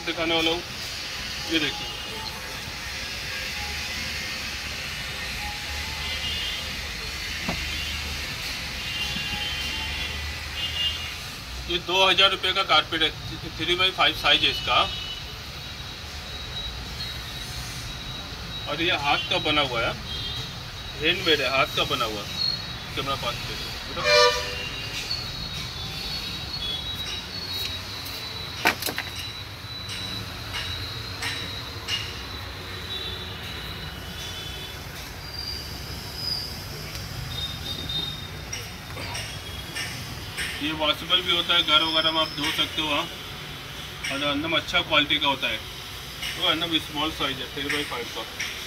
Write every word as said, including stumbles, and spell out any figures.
दिखाने वाला हूँ। ये देखिए, ये दो हजार रुपये का कारपेट है, थ्री बाई फाइव साइज है इसका, और ये हाथ का बना हुआ है, हैंडमेड है, हाथ का बना हुआ। कैमरा पास पे ये वॉशेबल भी होता है, घर वगैरह में आप धो सकते हो वहाँ, और अंदर में अच्छा क्वालिटी का होता है। तो अंदर स्मॉल साइज है, थ्री बाई फाइव का।